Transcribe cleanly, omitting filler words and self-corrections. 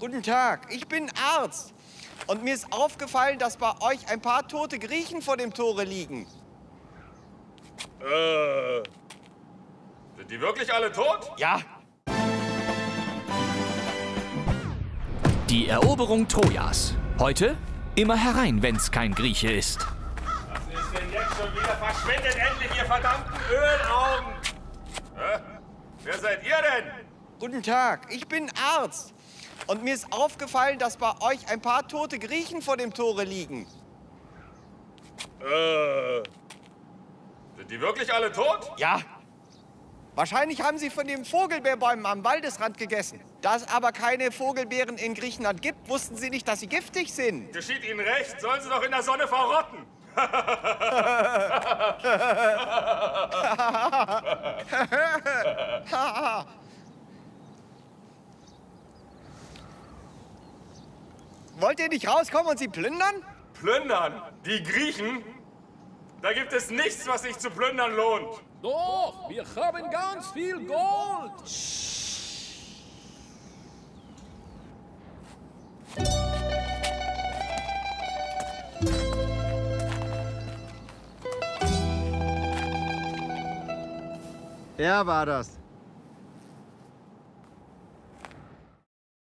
Guten Tag, ich bin Arzt. Und mir ist aufgefallen, dass bei euch ein paar tote Griechen vor dem Tore liegen. Sind die wirklich alle tot? Ja. Die Eroberung Trojas. Heute immer herein, wenn's kein Grieche ist. Was ist denn jetzt schon wieder? Verschwindet endlich, ihr verdammten Ölaugen! Wer seid ihr denn? Guten Tag, ich bin Arzt. Und mir ist aufgefallen, dass bei euch ein paar tote Griechen vor dem Tore liegen. Sind die wirklich alle tot? Ja. Wahrscheinlich haben sie von den Vogelbeerbäumen am Waldesrand gegessen. Da es aber keine Vogelbeeren in Griechenland gibt, wussten sie nicht, dass sie giftig sind. Geschieht ihnen recht, sollen sie doch in der Sonne verrotten. Wollt ihr nicht rauskommen und sie plündern? Plündern? Die Griechen? Da gibt es nichts, was sich zu plündern lohnt. Doch, wir haben ganz viel Gold. Er war das.